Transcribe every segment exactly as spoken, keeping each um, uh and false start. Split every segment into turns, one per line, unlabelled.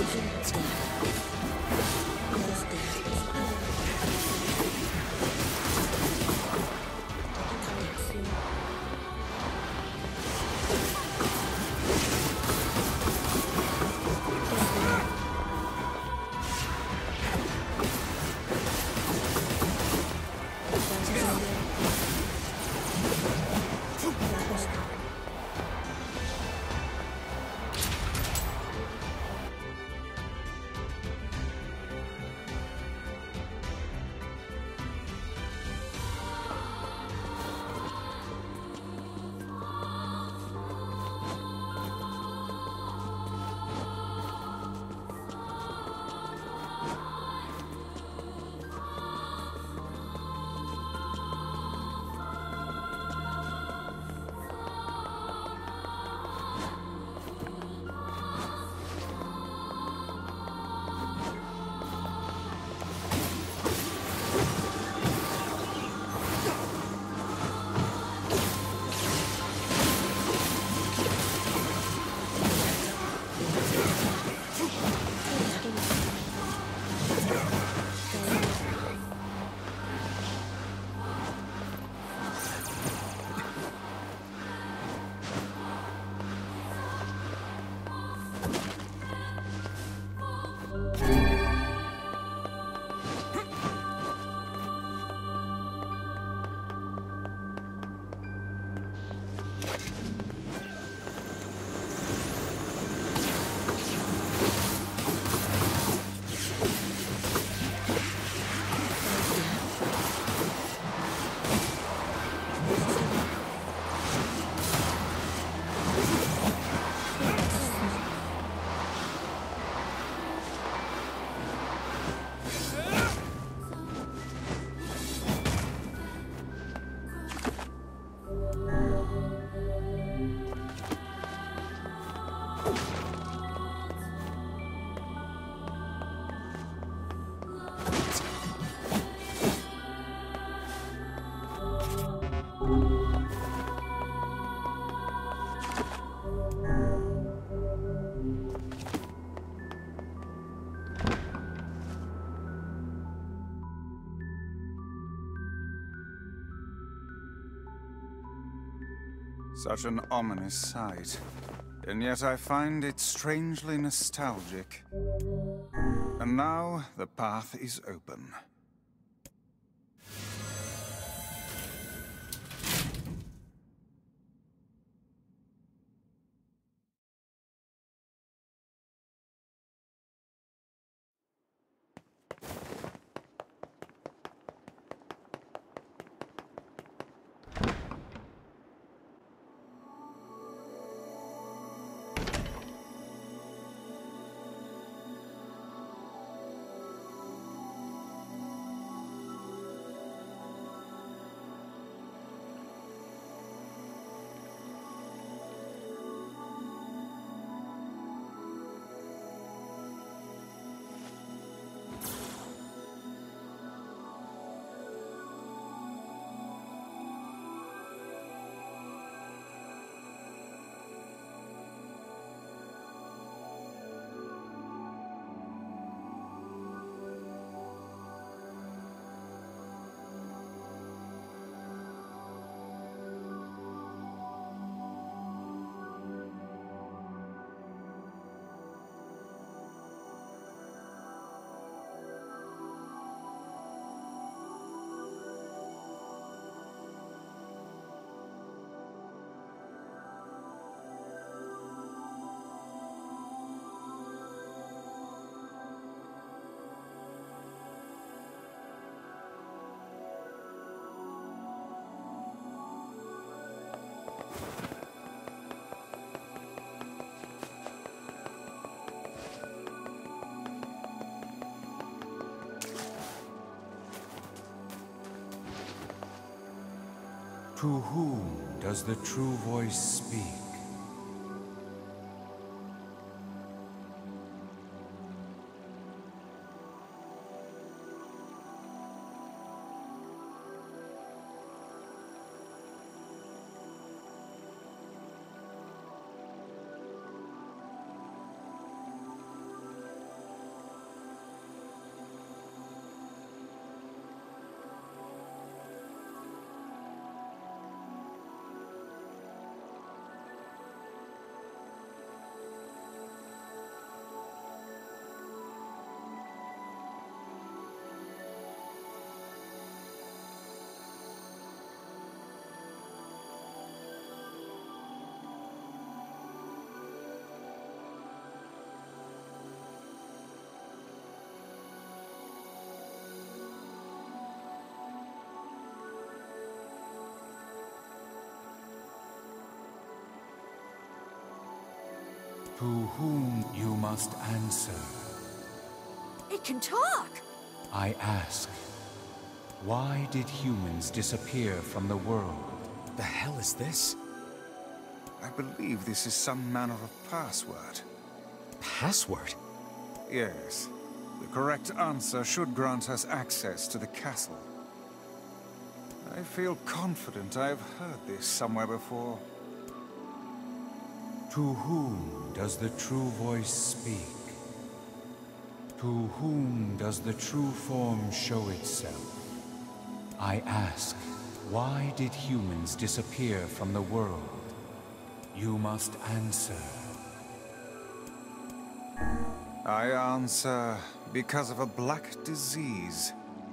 Such an ominous sight, and yet I find it strangely nostalgic. And now the path is open.
To whom does the true voice speak? To whom you must answer.
It can talk!
I ask, why did humans disappear from the world?
The hell is this?
I believe this is some manner of password.
Password?
Yes. The correct answer should grant us access to the castle. I feel confident I have heard this somewhere before.
To whom does the true voice speak? To whom does the true form show itself? I ask, why did humans disappear from the world? You must answer.
I answer because of a black disease.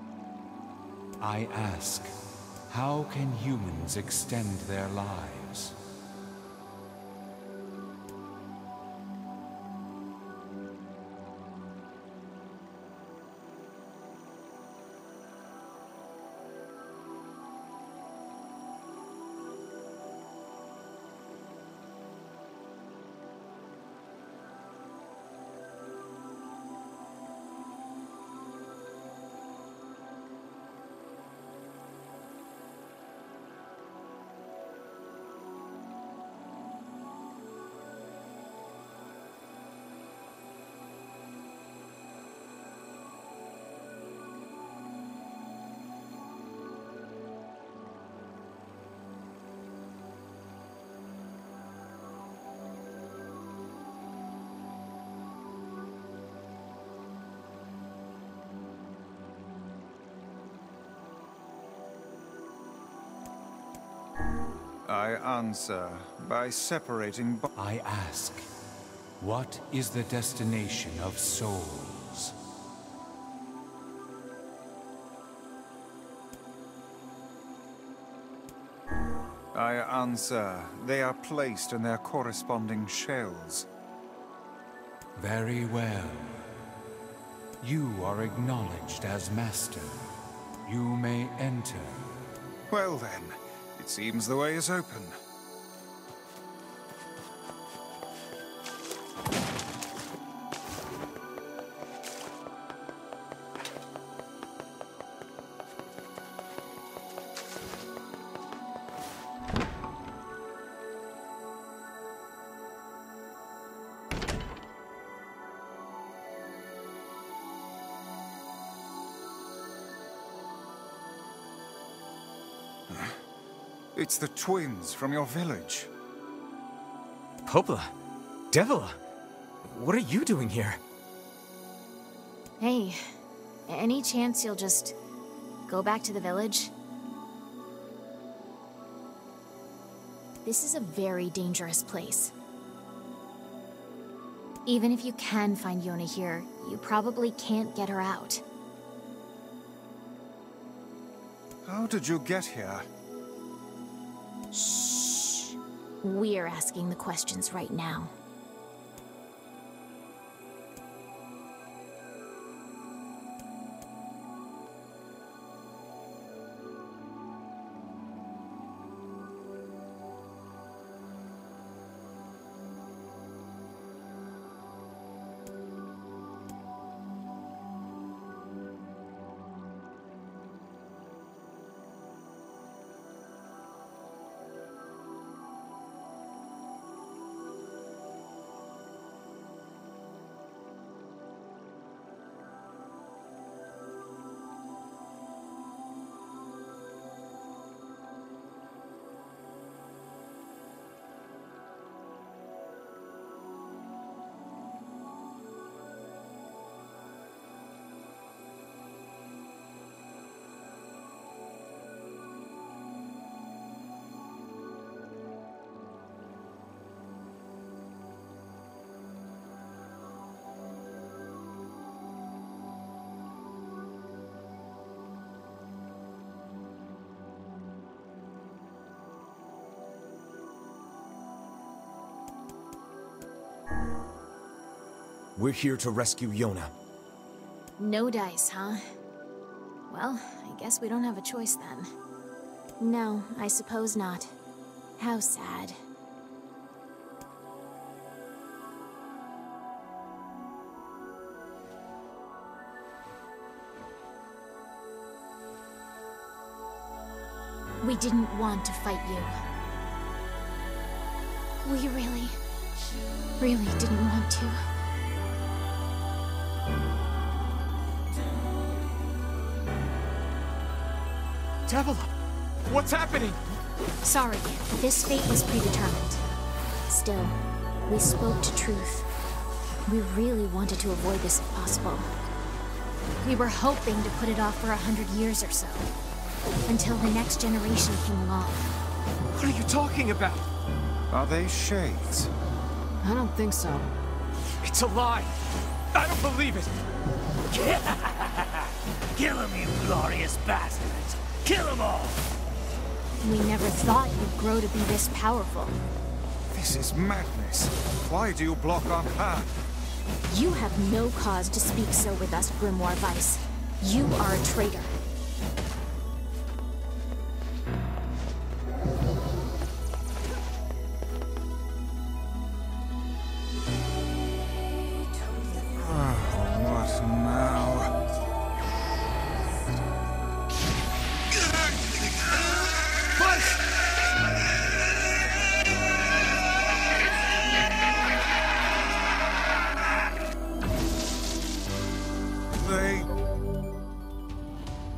I ask, how can humans extend their lives?
I answer by separating bo-
I ask, what is the destination of souls?
I answer, they are placed in their corresponding shells.
Very well. You are acknowledged as master. You may enter.
Well then, it seems the way is open. It's the twins from your village.
Popla? Devila? What are you doing here?
Hey, any chance you'll just go back to the village? This is a very dangerous place. Even if you can find Yona here, you probably can't get her out.
How did you get here?
Shh. We're asking the questions right now.
We're here to rescue Yona.
No dice, huh? Well, I guess we don't have a choice then. No, I suppose not. How sad. We didn't want to fight you. We really, really didn't want to.
Devil, what's happening?
Sorry, this fate was predetermined. Still, we spoke to truth. We really wanted to avoid this if possible. We were hoping to put it off for a hundred years or so, until the next generation came along.
What are you talking about?
Are they shades?
I don't think so.
It's a lie! I don't believe it!
Kill him, you glorious bastards! Kill them all!
We never thought you'd grow to be this powerful.
This is madness. Why do you block our path?
You have no cause to speak so with us, Grimoire Weiss. You are a traitor.
What now? They...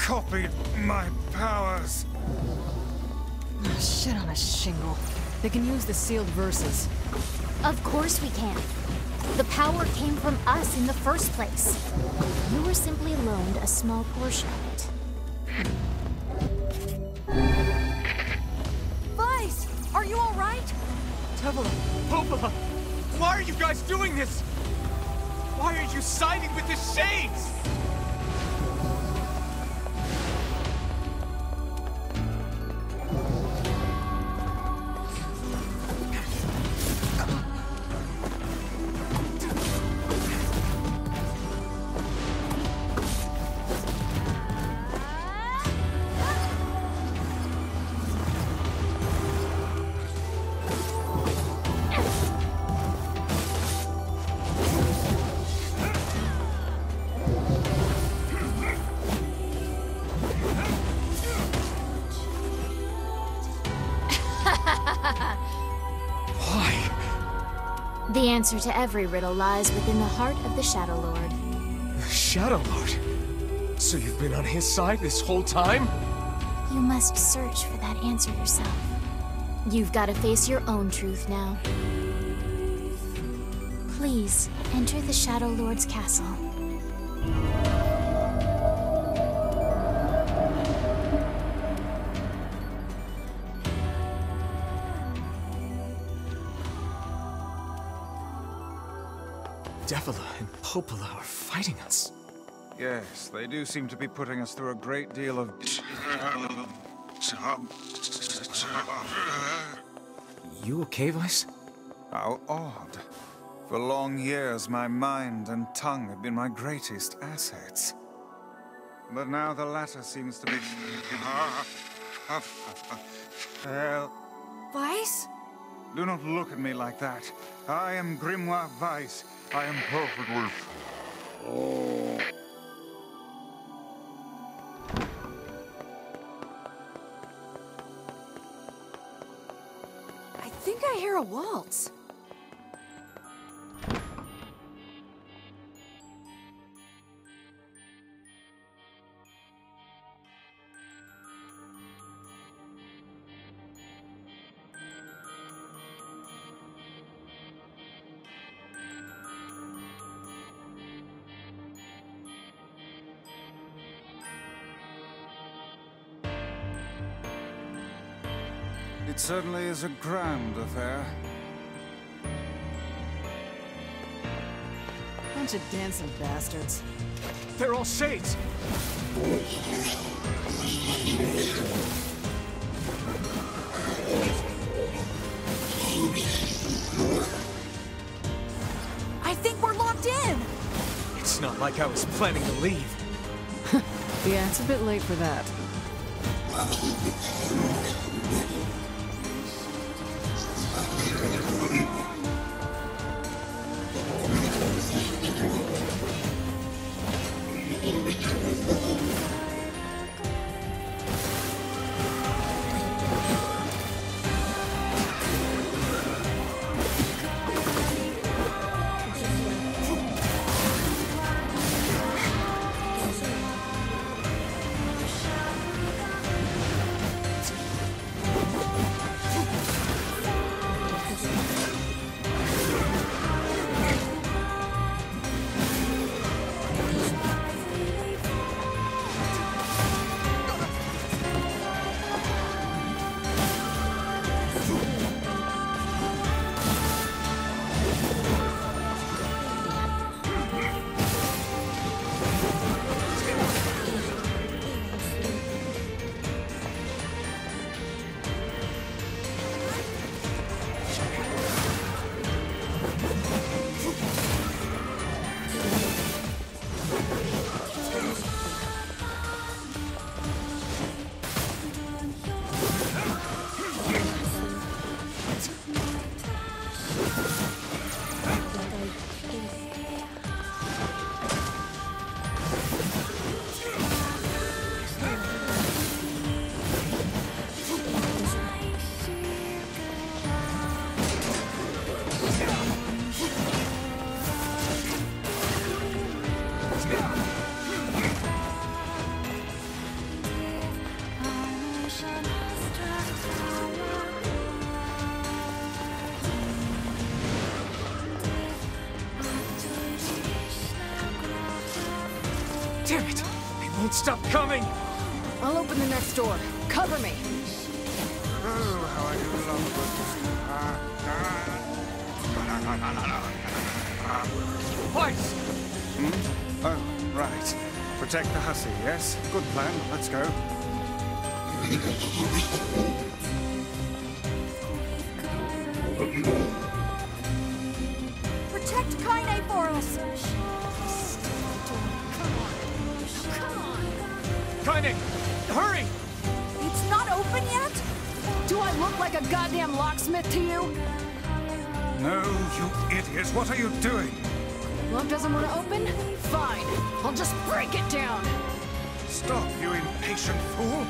copied my powers.
Shit on a shingle. They can use the sealed verses.
Of course we can. The power came from us in the first place. You were simply loaned a small portion of it.
Vice! Are you alright? Tevela.
Popola! Why are you guys doing this? Why are you siding with the Shades?
The answer to every riddle lies within the heart of the Shadow Lord.
Shadow Lord? So you've been on his side this whole time?
You must search for that answer yourself. You've got to face your own truth now. Please, enter the Shadow Lord's castle.
Devila and Popola are fighting us.
Yes, they do seem to be putting us through a great deal of...
You okay, Vice?
How odd. For long years, my mind and tongue have been my greatest assets. But now the latter seems to be... Well,
Vice?
do not look at me like that. I am Grimoire Weiss. I am perfectly... Oh.
I think I hear a waltz.
It certainly is a grand affair.
Bunch of dancing bastards.
They're all Shades!
I think we're locked in!
It's not like I was planning to leave.
Yeah, it's a bit late for that.
Damn it! They won't stop coming!
I'll open the next door. Cover me.
Oh, how I do love
Twice!
Hmm? Oh, right. Protect the hussy, yes? Good plan. Let's go.
Protect Kaine for us!
Kaine! Hurry!
It's not open yet?
Do I look like a goddamn locksmith to you?
No, you idiot. What are you doing?
Lock doesn't want to open? Fine. I'll just break it down.
Stop, you impatient fool.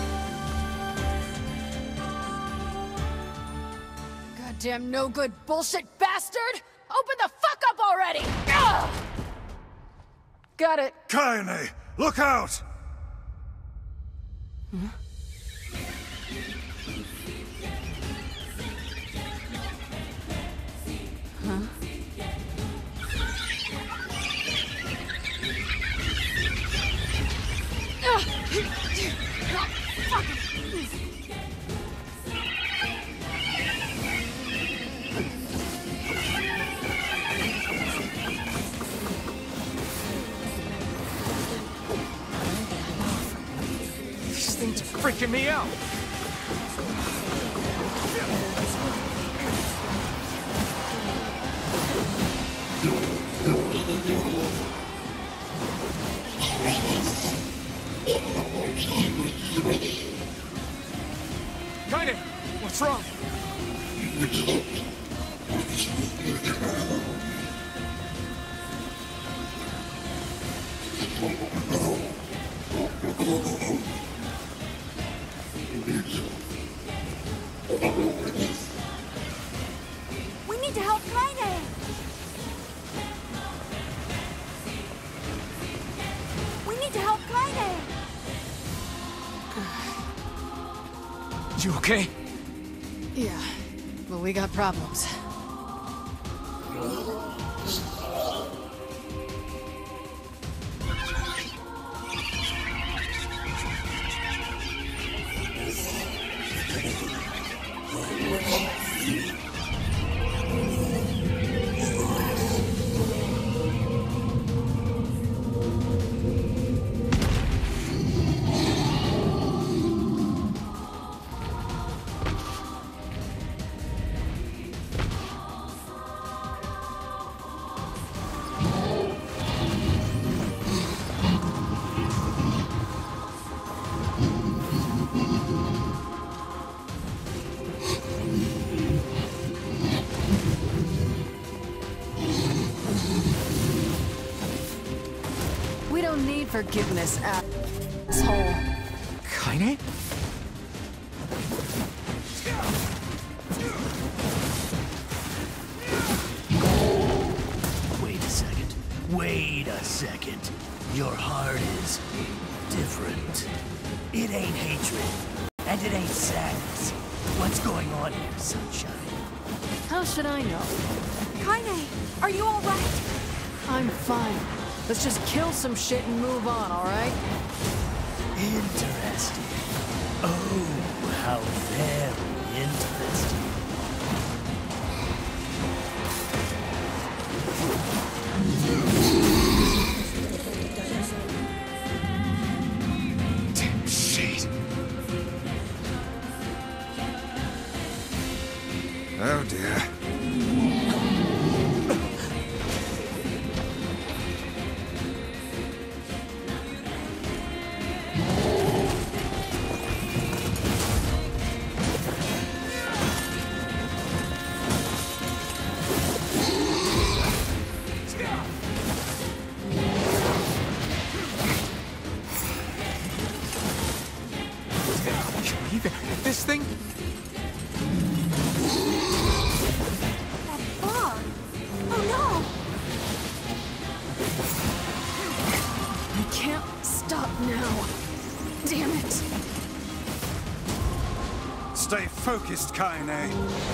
Goddamn no good bullshit bastard! Open the fuck up already! Ugh! Got it.
Kaine, look out!
Huh? Huh?
These things are freaking me out! Kaine! What's wrong?
We need to help Kaine! We need to help Kaine!
You okay?
Yeah, but we got problems. We don't need forgiveness, asshole.
Kaine?
Wait a second. Wait a second. Your heart is different. It ain't hatred, and it ain't sadness. What's going on here, Sunshine?
How should I know?
Kaine, are you alright?
I'm fine. Let's just kill some shit and move on, alright?
Interesting. Oh, how very interesting.
Damn shit!
Oh dear.
Can we even hit this thing?
That bar! Oh no!
I can't stop now. Damn it.
Stay focused, Kaine.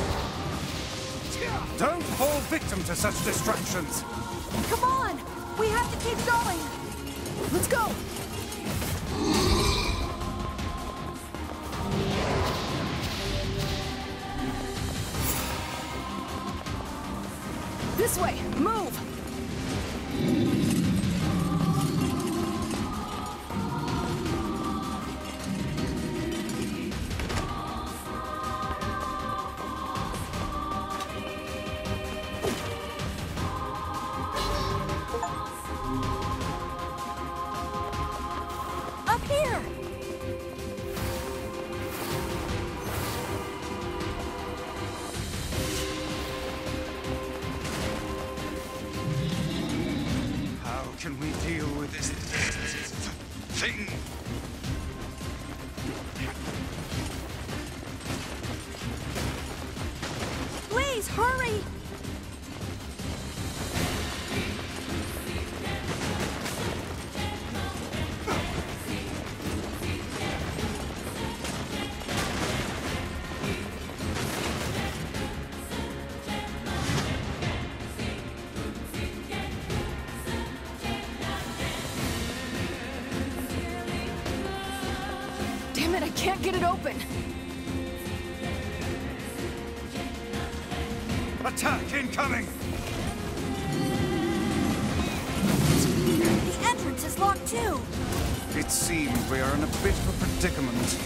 Don't fall victim to such distractions.
Come on! We have to keep going!
Let's go! This way! Move! Up here!
How can we deal with this thing?
Please, hurry! Damn it, I can't get it open!
Attack incoming!
The entrance is locked too!
It seems we are in a bit of a predicament.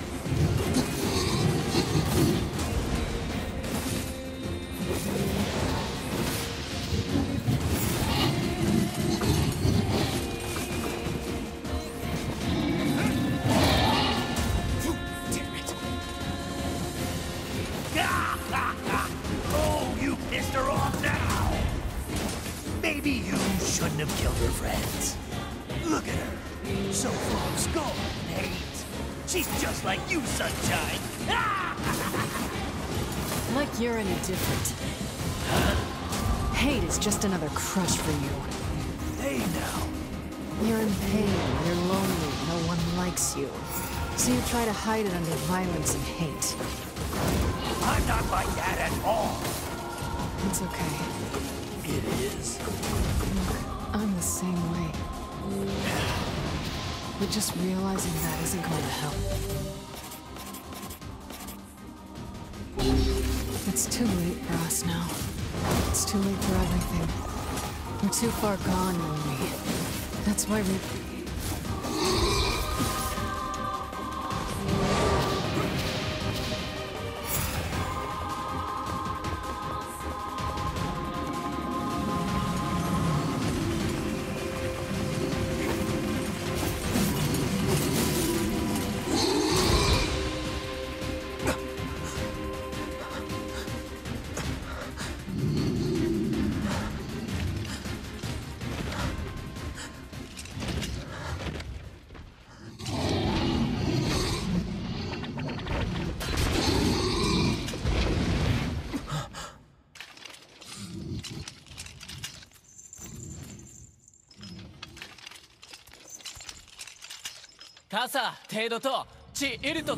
Damn it!
Oh, you pissed her off now! Maybe you shouldn't have killed her friends. Look at her. So full of scorn and hate. She's just like you, Sunshine.
Like you're any different. Hate is just another crush for you.
Hey now.
You're in pain, you're lonely, no one likes you. So you try to hide it under violence and hate.
I'm not like that at all.
It's okay.
It is.
Look, I'm the same way. But just realizing that isn't going to help. It's too late for us now. It's too late for everything. We're too far gone, you and me. That's why we...
Casa, 程度と、地、いるとって。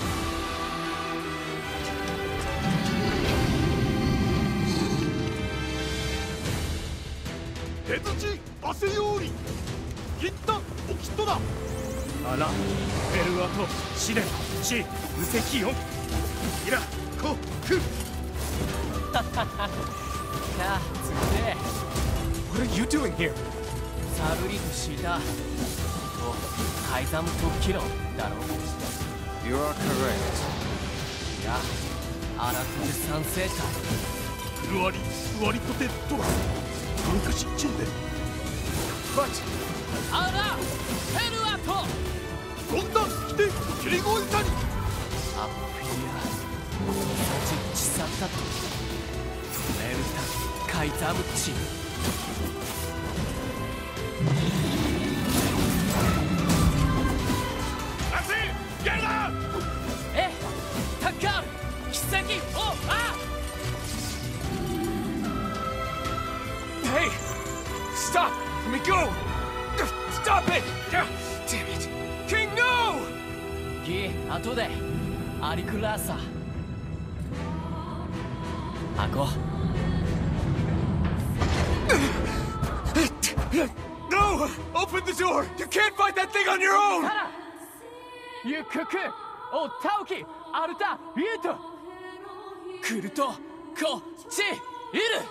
手槌汗より一旦おきっとだアナベルアトシデンシ無責音イラコク
はははかつって。
What are you doing here?
サブリフシーだ。と、海山特技論だろ。
You are correct.
いや、アラトル三世体。
フルワリフワリトテトラ文化失鎮で
But
アラヘルアト。
ゴンダン来てキリゴイタに
アッフィア、サチチサタと。メルタ、海山チ。 え、タッカール、奇跡を、あ。
hey, stop! Let me go! Stop it! Damn it! King, no!
ギ、後で、アリクラーサ。アコ。
No! Open the door! You can't fight that thing on your own!
ゆくくおたおきアルタリエト来るとこっちいる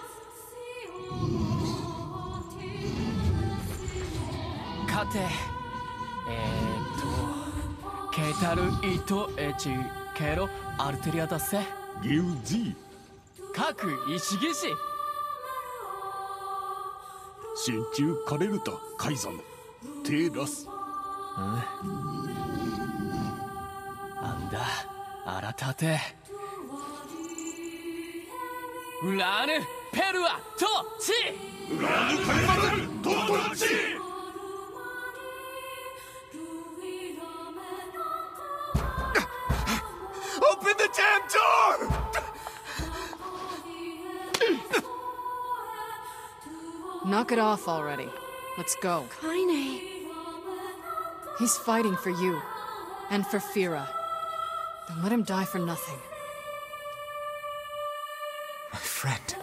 かてえーっとケタルイトエチケロアルテリアだせ
ゲウジ
各石技師
真鍮カレルタカイザのテラス
なんだあらたてウラーヌペルアトチ
ウラーヌカリマルトトチ
Open the damn door!
Knock it off already. Let's go.
Kaine.
He's fighting for you. And for Fira. Don't let him die for nothing.
My friend.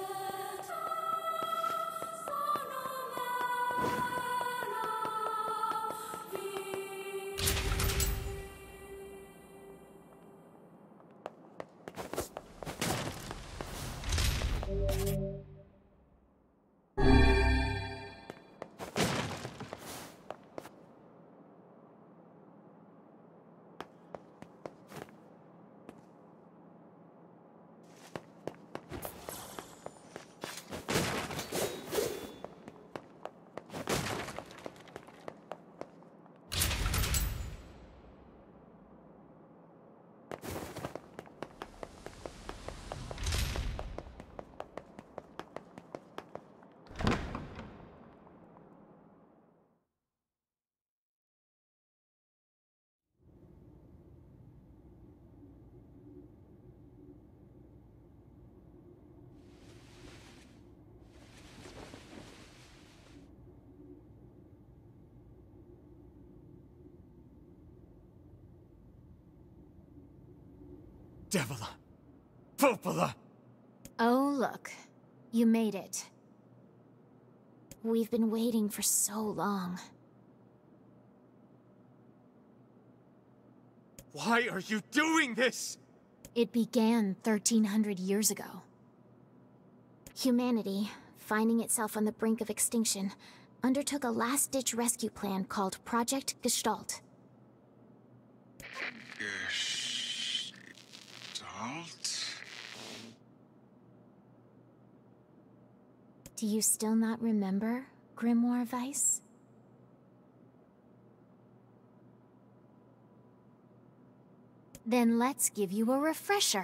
Devila! Popola!
Oh, look. You made it. We've been waiting for so long.
Why are you doing this?
It began thirteen hundred years ago. Humanity, finding itself on the brink of extinction, undertook a last-ditch rescue plan called Project Gestalt.
Gestalt?
Do you still not remember, Grimoire Weiss? Then let's give you a refresher.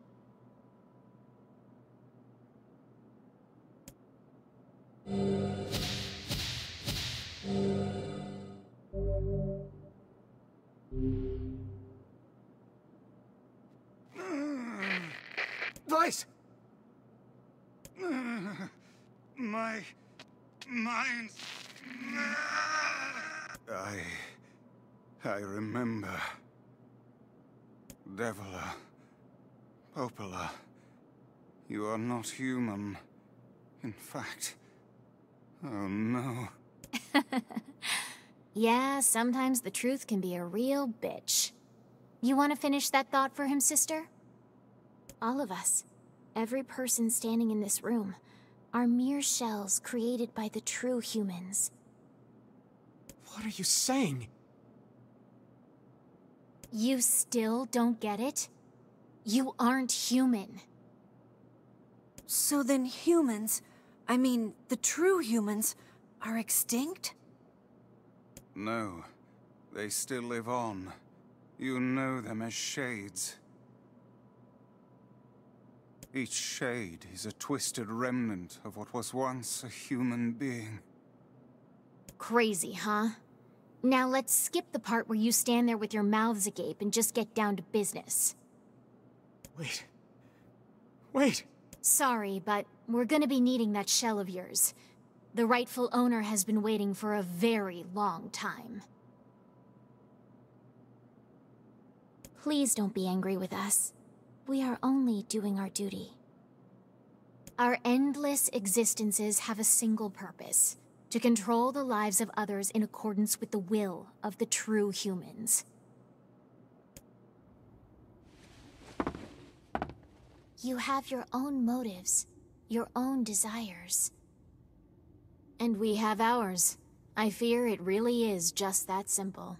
Weiss! My... mind... I... I remember... Devila... Popola... You are not human. In fact... Oh no...
Yeah, sometimes the truth can be a real bitch. You want to finish that thought for him, sister? All of us, every person standing in this room, are mere shells created by the true humans.
What are you saying?
You still don't get it? You aren't human.
So then humans, I mean, the true humans, are extinct?
No. They still live on. You know them as shades. Each shade is a twisted remnant of what was once a human being.
Crazy, huh? Now let's skip the part where you stand there with your mouths agape and just get down to business.
Wait. Wait!
Sorry, but we're gonna be needing that shell of yours. The rightful owner has been waiting for a very long time. Please don't be angry with us. We are only doing our duty. Our endless existences have a single purpose. To control the lives of others in accordance with the will of the true humans. You have your own motives, your own desires. And we have ours. I fear it really is just that simple.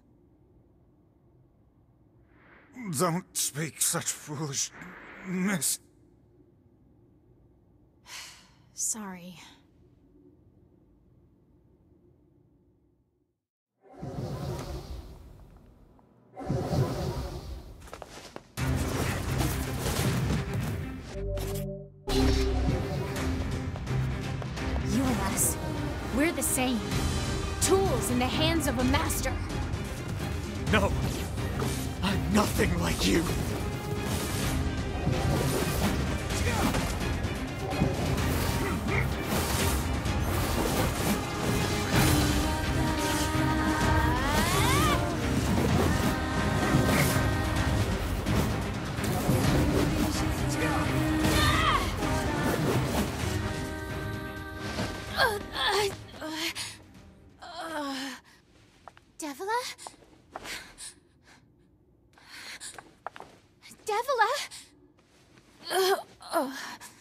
Don't speak such foolishness.
Sorry. You and us, we're the same. Tools in the hands of a master.
No! I'm nothing like you!
Devila? Devila? Uh, uh.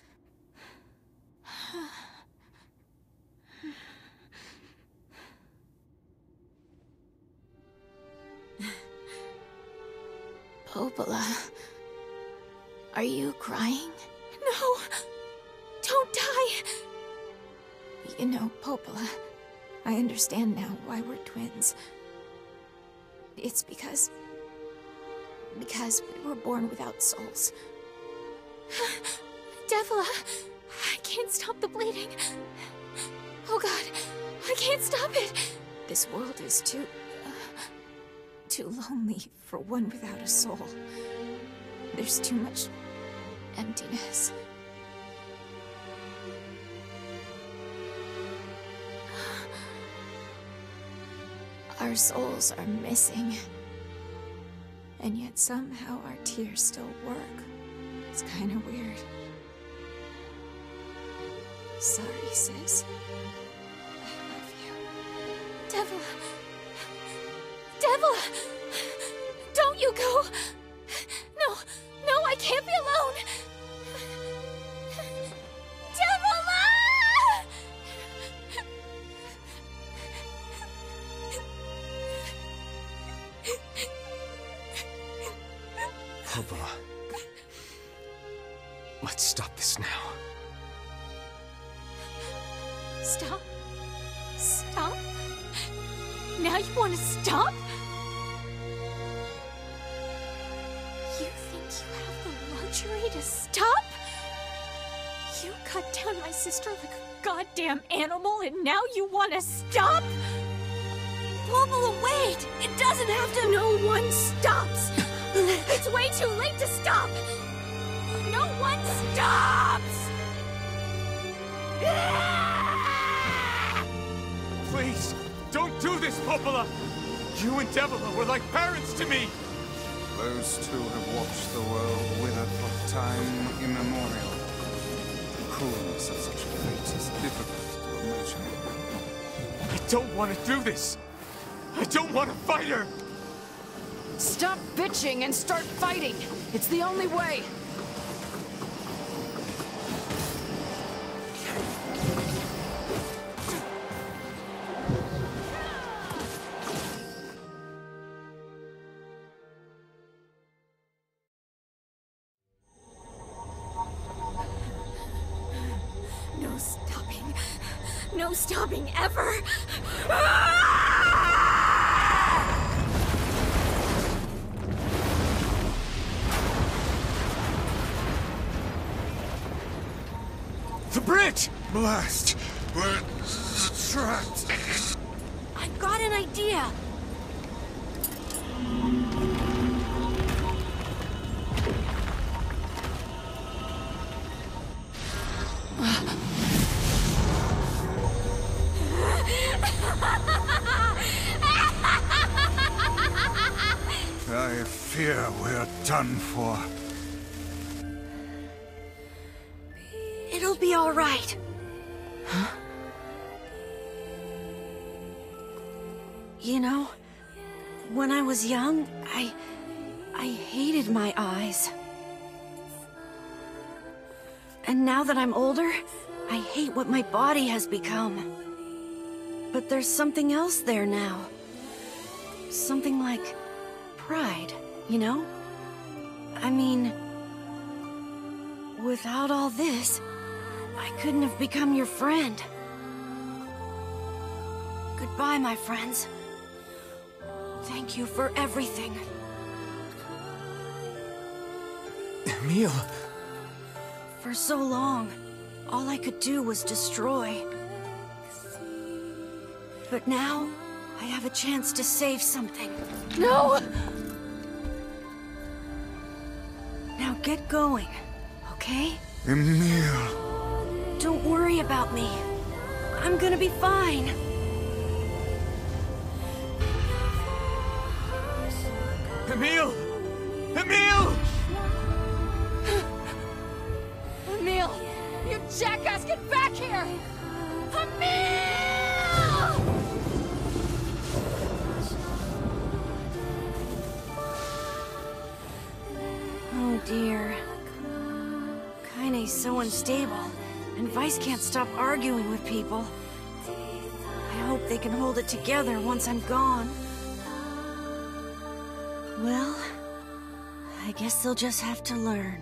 Popola, are you crying? No! Don't die! You know, Popola, I understand now why we're twins. It's because... because we were born without souls. Devila, I can't stop the bleeding. Oh God, I can't stop it. This world is too... Uh, too lonely for one without a soul. There's too much emptiness. Our souls are missing. And yet somehow our tears still work. It's kind of weird. Sorry, sis. I love you. Devila! Devila! Don't you go! No, no, I can't be alone! Devila!
Popola. Let's stop this now.
Stop? Stop? Now you want to stop? You think you have the luxury to stop? You cut down my sister like a goddamn animal and now you want to stop? Popola, wait! It doesn't have to. No one stops! It's way too late to stop! No one stops!
Please, don't do this, Popola! You and Devila were like parents to me!
Those two have watched the world wither for time immemorial. The cruelness of such fate is difficult to imagine.
I don't want to do this! I don't want to fight her!
Stop bitching and start fighting! It's the only way!
No stopping. No stopping ever!
The bridge!
Blast! We're trapped!
I've got an idea!
I fear we're done for.
It'll be all right.
Huh?
You know, when I was young, I... I hated my eyes. And now that I'm older, I hate what my body has become. But there's something else there now. Something like pride, you know? I mean, without all this, I couldn't have become your friend. Goodbye, my friends. Thank you for everything.
Emil!
For so long, all I could do was destroy. But now, I have a chance to save something.
No!
Now get going, okay?
Emil!
Don't worry about me. I'm gonna be fine.
Emil! Emil!
Emil! You jackass, get back here! Emil!
Oh dear. Kaine's so unstable, and Weiss can't stop arguing with people. I hope they can hold it together once I'm gone. Well, I guess they'll just have to learn.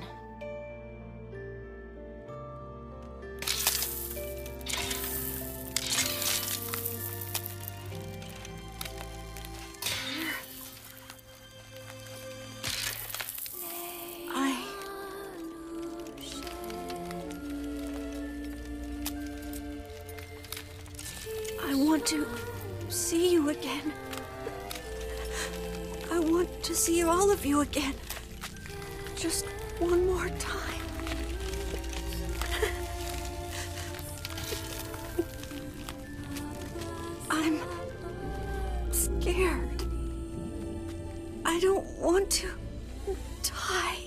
I... I want to see you again. I want to see all of you again. Just one more time. I'm scared. I don't want to die.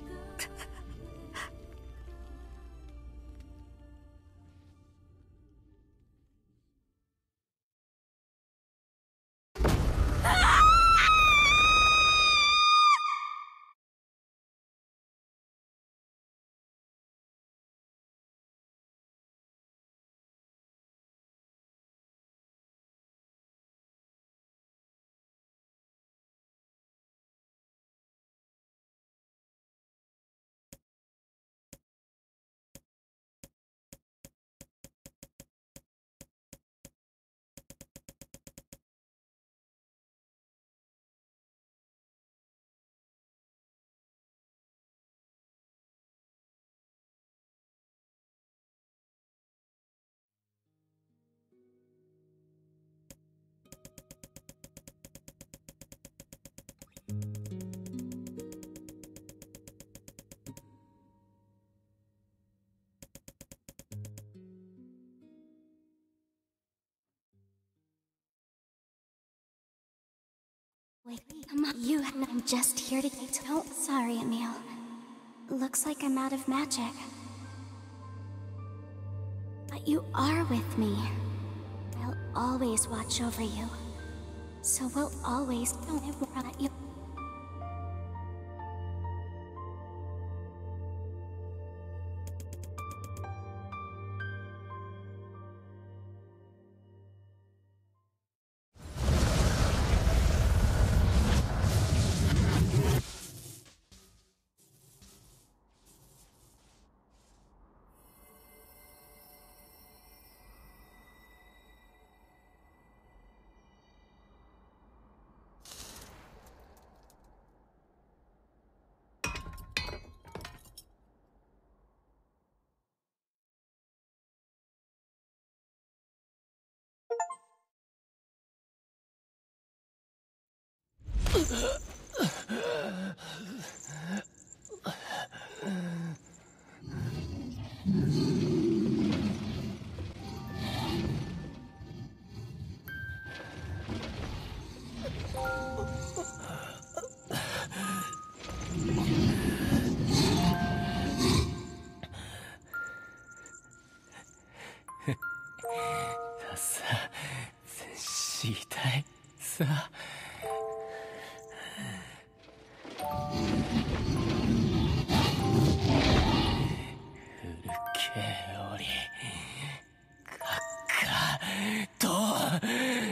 Wait, come on. You, I'm just here to get to... Oh, sorry, Emil. Looks like I'm out of magic. But you are with me. I'll always watch over you. So we'll always... Don't run at you.
さフルケオリカッカと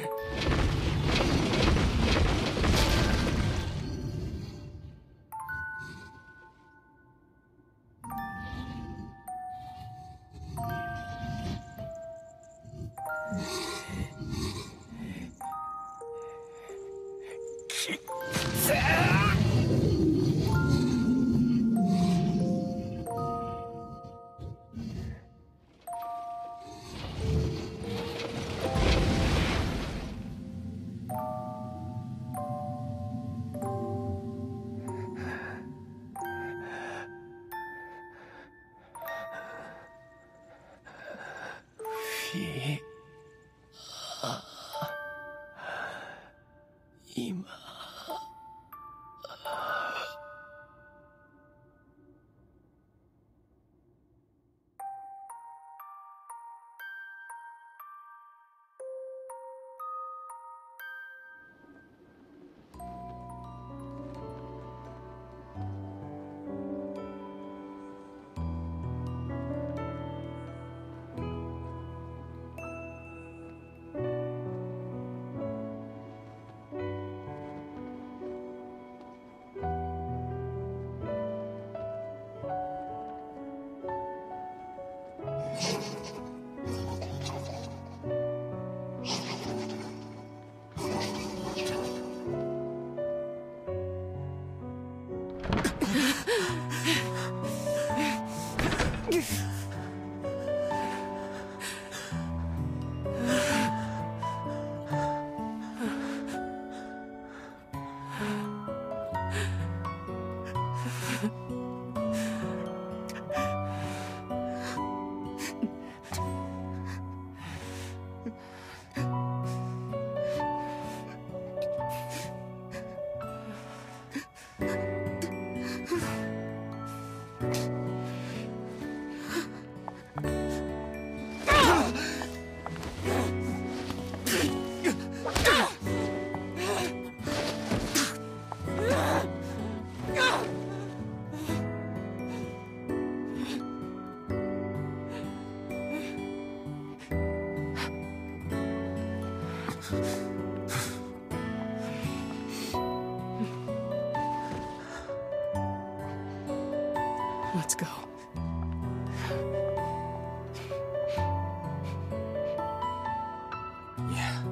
今 Let's go. Yeah.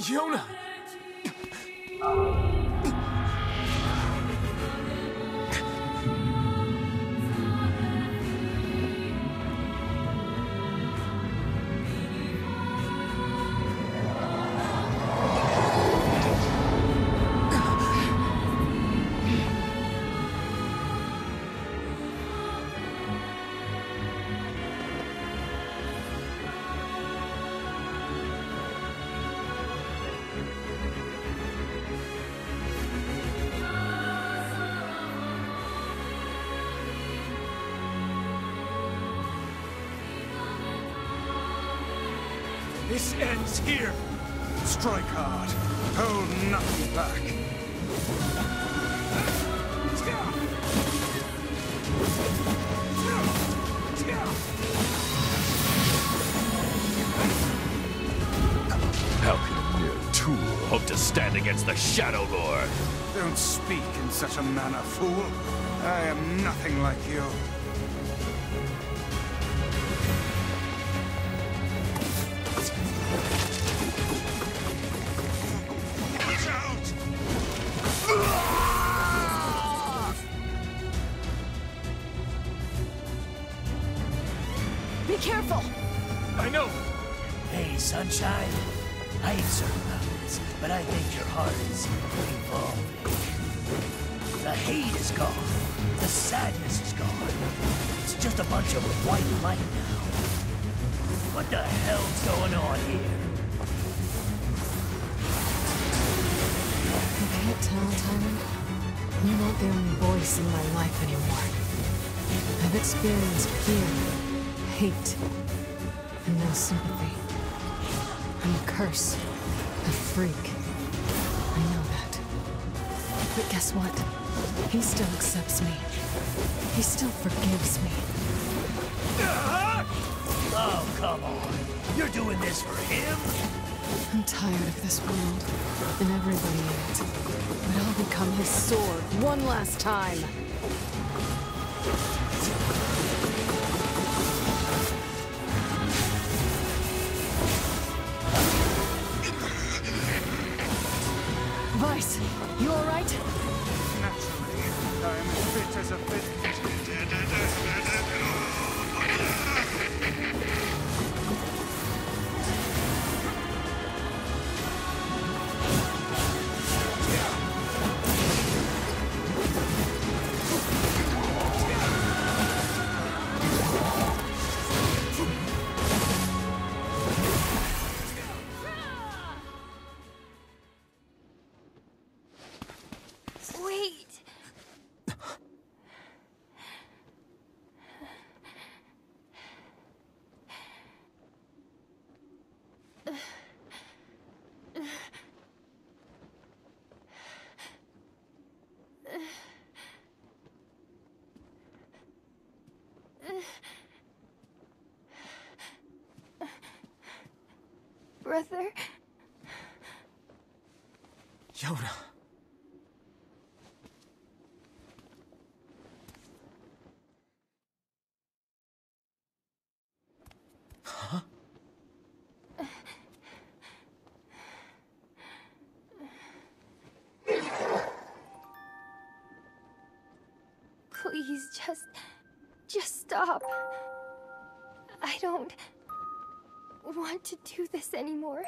Yona!
This ends here. Strike hard. Hold nothing back.
How can a mere tool hope to stand against the Shadow Lord?
Don't speak in such a manner, fool. I am nothing like you.
Be careful!
I know!
Hey, Sunshine. I ain't certain about this, but I think your heart is evolving. The hate is gone. The sadness is gone. It's just a bunch of white light now. What the hell's going on here?
I can't tell, Tyrant. You're not the only voice in my life anymore. I've experienced fear, hate, and no sympathy. I'm a curse, a freak. I know that. But guess what? He still accepts me. He still forgives me.
Oh, come on. You're doing this for him?
I'm tired of this world, and everybody in it. But I'll become his sword one last time. Weiss, you alright?
Naturally, I am as fit as a fit.
Wait! Brother?
Yona. Huh?
Please, just... just stop. I don't... want to do this anymore.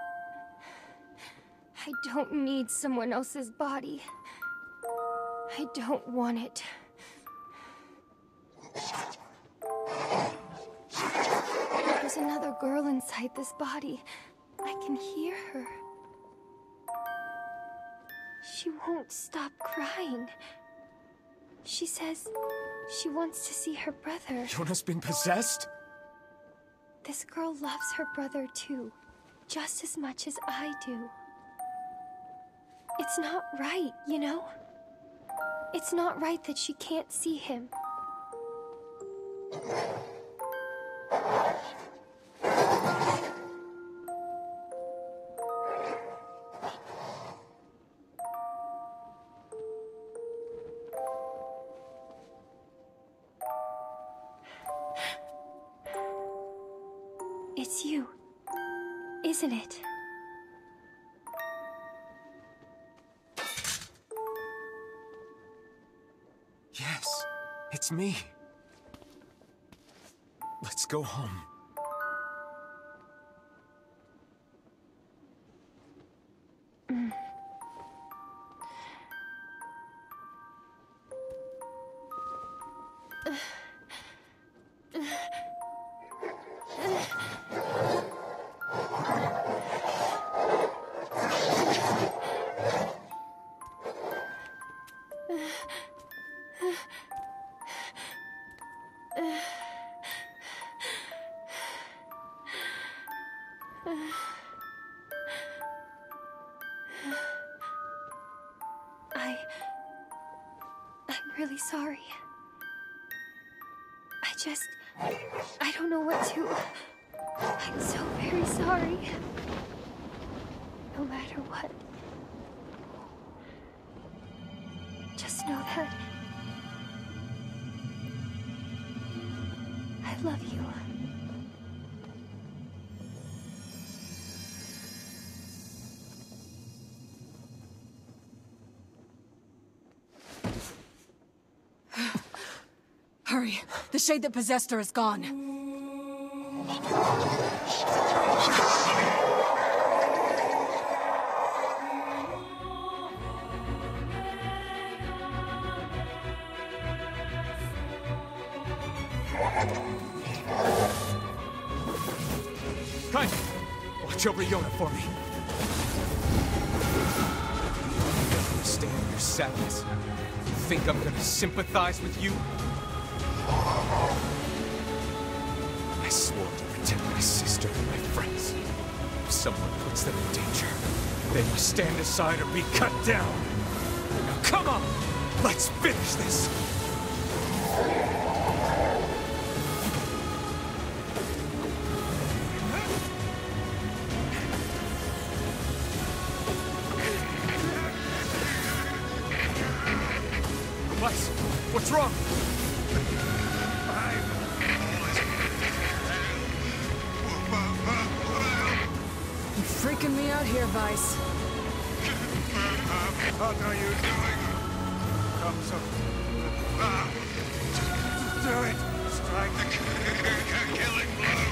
I don't need someone else's body. I don't want it. There's another girl inside this body. I can hear her. She won't stop crying. She says she wants to see her brother.
Yona's been possessed?
This girl loves her brother too, just as much as I do. It's not right, you know? It's not right that she can't see him. It's you, isn't it?
It's me. Let's go home.
Mm. I... I'm really sorry. I just... I don't know what to... I'm so very sorry. No matter what. Just know that... I love you.
Hurry. The shade that possessed her is gone.
Kai! Watch over Yona for me. I don't understand your sadness. You think I'm gonna sympathize with you? I swore to protect my sister and my friends. If someone puts them in danger, they must stand aside or be cut down. Now come on! Let's finish this! Weiss, what's wrong?
You're freaking me out here, Weiss.
What are you doing? Come so... Ah. Do it! Strike the killing blow!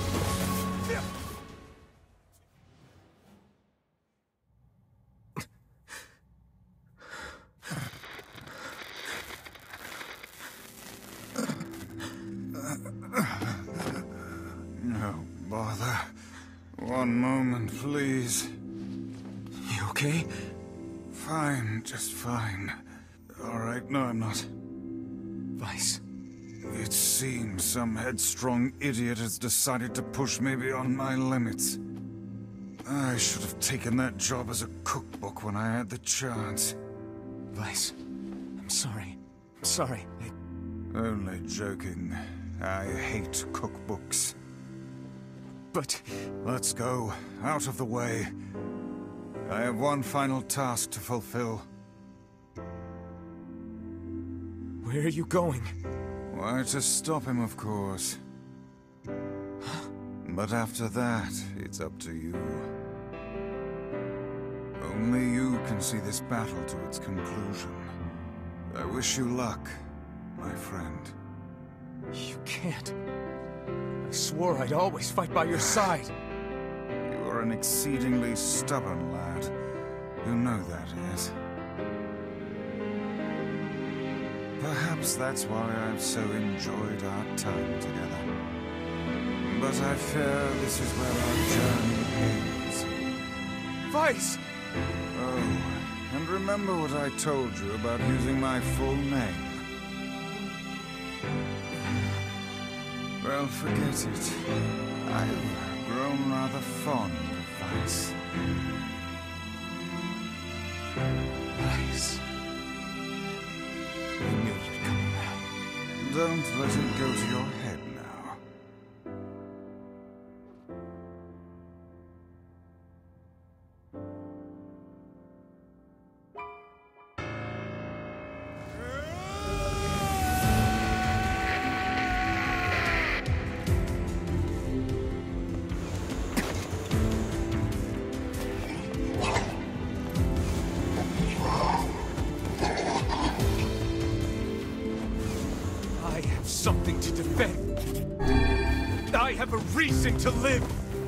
No bother. One moment, please.
You okay?
Fine, just fine. All right, no, I'm not.
Weiss.
It seems some headstrong idiot has decided to push me beyond my limits. I should have taken that job as a cookbook when I had the chance.
Weiss, I'm sorry. I'm sorry. I...
Only joking. I hate cookbooks.
But...
Let's go. Out of the way. I have one final task to fulfill.
Where are you going?
Why, to stop him, of course. But after that, it's up to you. Only you can see this battle to its conclusion. I wish you luck, my friend.
You can't. I swore I'd always fight by your side.
You are an exceedingly stubborn lad. You know that, yes? Perhaps that's why I've so enjoyed our time together. But I fear this is where our journey ends.
Weiss!
Oh, and remember what I told you about using my full name. Well, forget it. I've grown rather fond of Weiss.
Weiss. I knew you'd come around.
Don't let it go to your head now.
I have a reason to live!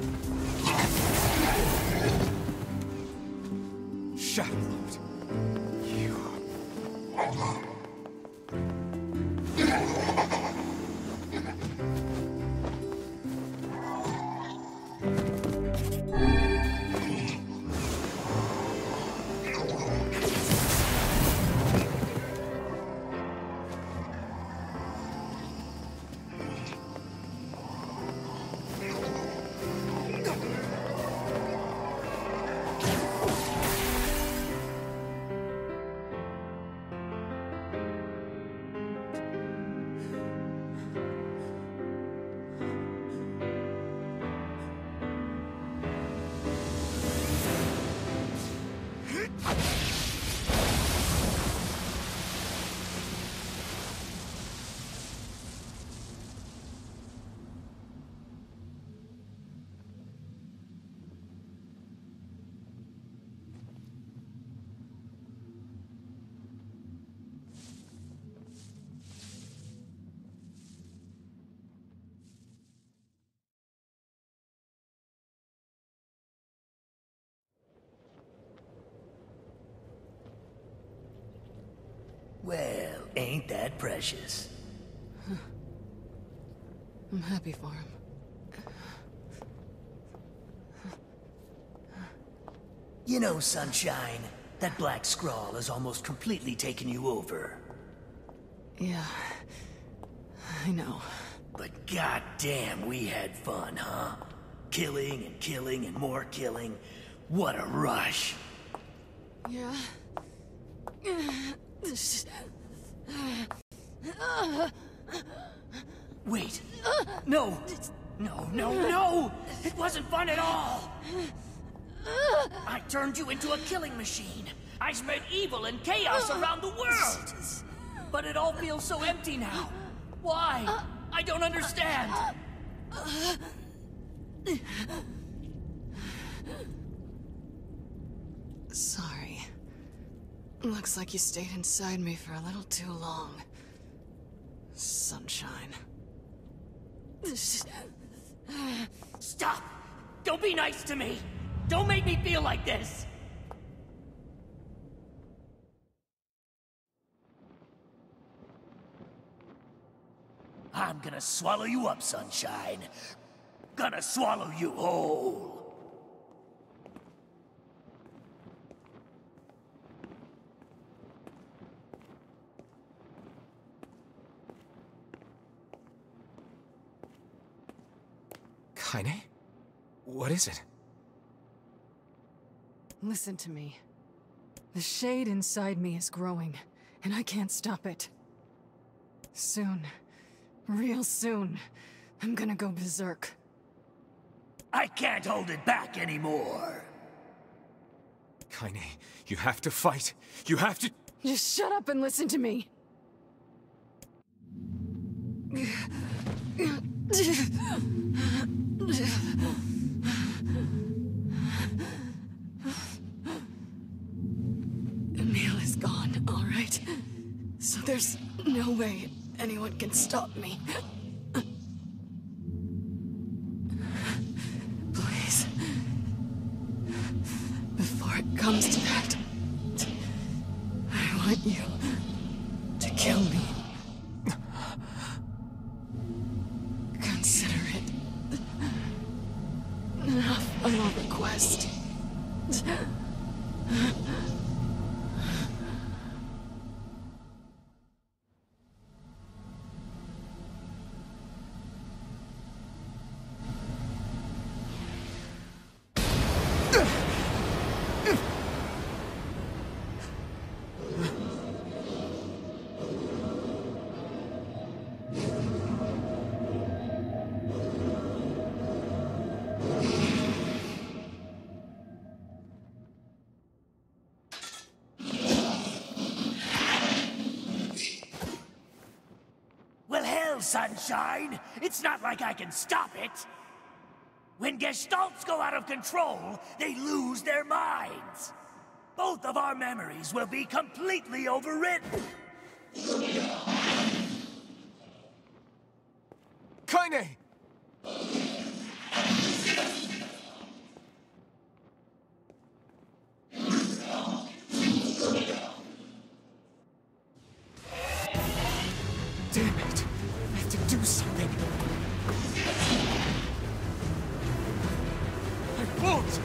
Shadow Lord, you...
Well, ain't that precious?
I'm happy for him.
You know, Sunshine, that black scrawl has almost completely taken you over.
Yeah, I know.
But goddamn, we had fun, huh? Killing and killing and more killing. What a rush.
Yeah.
Wait. No. No, no, no! It wasn't fun at all! I turned you into a killing machine. I spread evil and chaos around the world. But it all feels so empty now. Why? I don't understand.
Sorry. Looks like you stayed inside me for a little too long. Sunshine.
Stop! Don't be nice to me! Don't make me feel like this! I'm gonna swallow you up, Sunshine. Gonna swallow you whole.
Kaine? What is it?
Listen to me. The shade inside me is growing, and I can't stop it. Soon, real soon, I'm gonna go berserk.
I can't hold it back anymore.
Kaine, you have to fight. You have to...
Just shut up and listen to me. Emil is gone, all right? So there's no way anyone can stop me. Please. Before it comes to that, I want you to kill me. Consider it a final request.
Sunshine! It's not like I can stop it! When Gestalts go out of control, they lose their minds! Both of our memories will be completely overwritten!
Kaine! Damn it! I have to do something. I won't!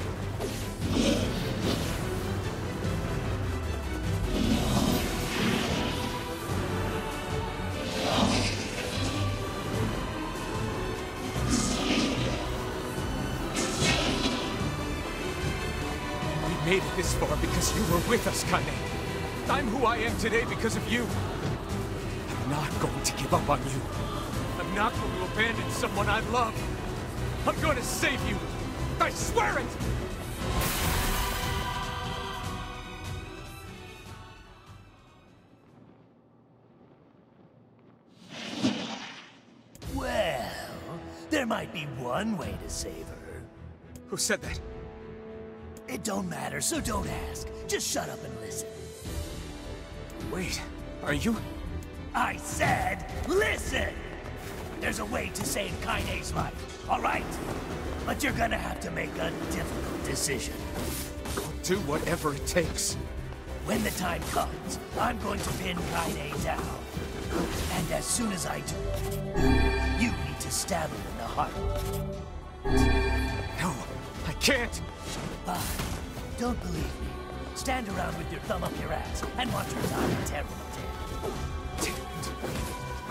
We made it this far because you were with us, Kaine. I'm who I am today because of you. I'm not going to give up on you. I'm not going to abandon someone I love. I'm going to save you. I swear it!
Well, there might be one way to save her.
Who said that?
It don't matter, so don't ask. Just shut up and listen.
Wait, are you?
I said, listen! There's a way to save Kaine's life, all right? But you're gonna have to make a difficult decision.
I'll do whatever it takes.
When the time comes, I'm going to pin Kaine down. And as soon as I do, you need to stab him in the heart.
No, I can't!
Fine. Don't believe me. Stand around with your thumb up your ass and watch her die a terrible death.
Damn it.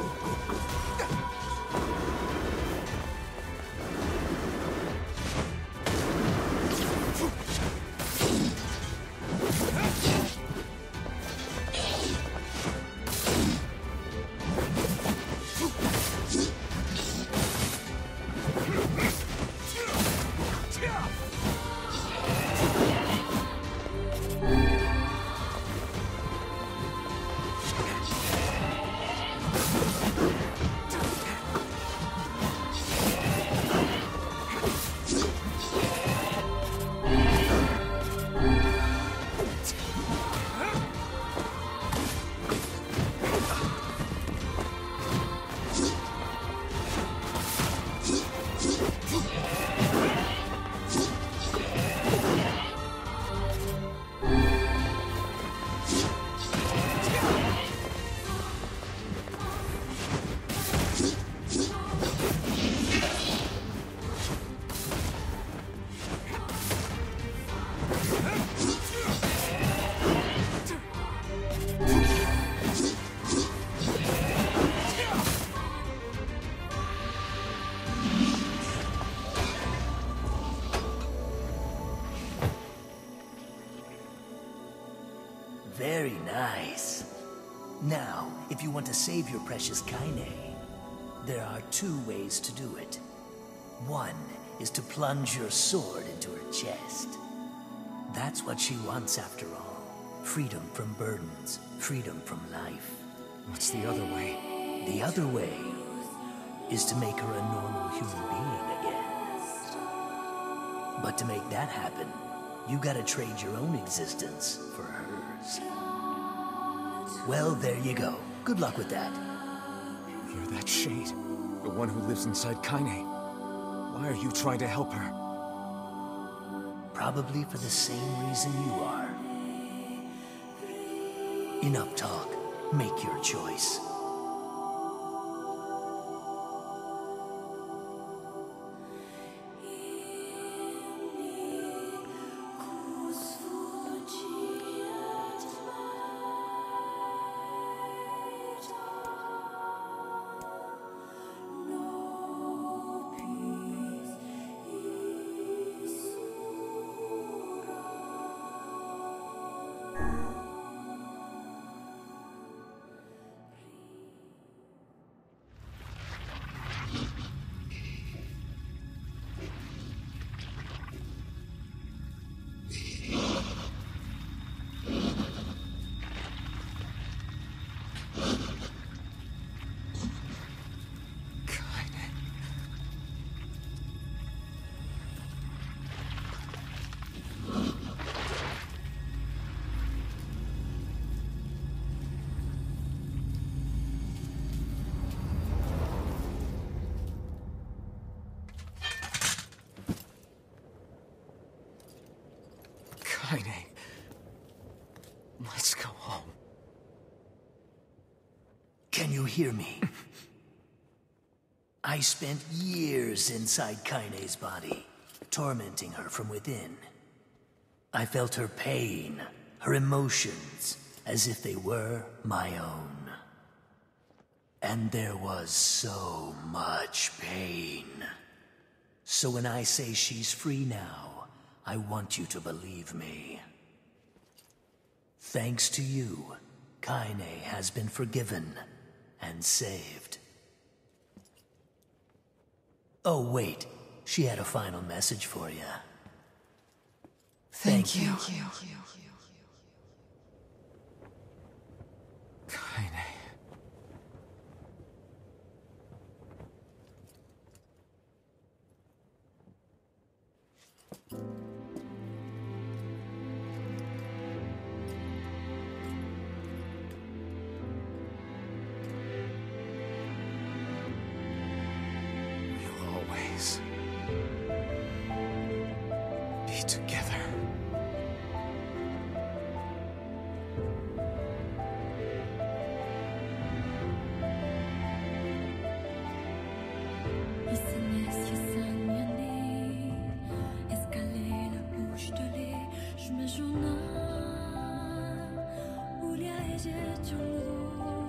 Very nice. Now, if you want to save your precious Kaine, there are two ways to do it. One is to plunge your sword into her chest. That's what she wants after all. Freedom from burdens, freedom from life.
What's the other way?
The other way is to make her a normal human being again. But to make that happen, you gotta trade your own existence for hers. Well, there you go. Good luck with that.
You're that shade. The one who lives inside Kaine. Why are you trying to help her?
Probably for the same reason you are. Enough talk. Make your choice.
Let's go home.
Can you hear me? I spent years inside Kaine's body, tormenting her from within. I felt her pain, her emotions, as if they were my own. And there was so much pain. So when I say she's free now, I want you to believe me. Thanks to you, Kaine has been forgiven and saved. Oh, wait. She had a final message for you. Thank, Thank you. you.
Kaine. We'll always be together.
Je me joins à Oulia et j'ai